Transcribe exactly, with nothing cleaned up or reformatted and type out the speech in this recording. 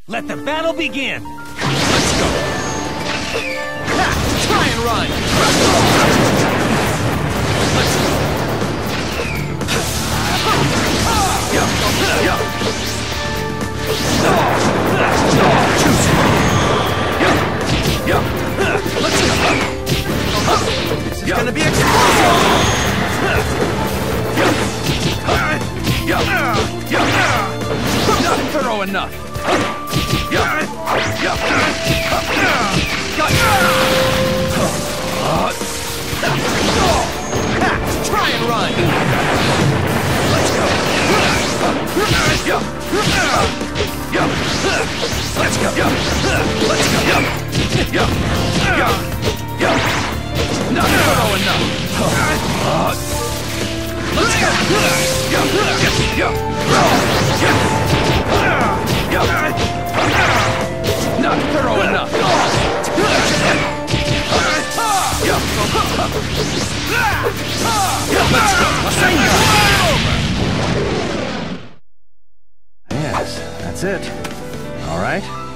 Let the battle begin! Let's go! Ha! Try and run! Let's go! Yeah, yeah. Choose it! Yeah, yeah. Let's go! This is gonna be explosive! Yeah, yeah, yeah. Not thorough enough! Yeah, yeah. Got you! Try and run! Let's go! Yeah! Yeah! Let's go! Yeah! Let's go! Yeah! Yeah! Yeah! Yeah! Not thorough enough! Let's go! Yeah! Yeah! Yeah! Yeah! Not thorough enough! Yeah! Let's go! Yes, that's it. All right.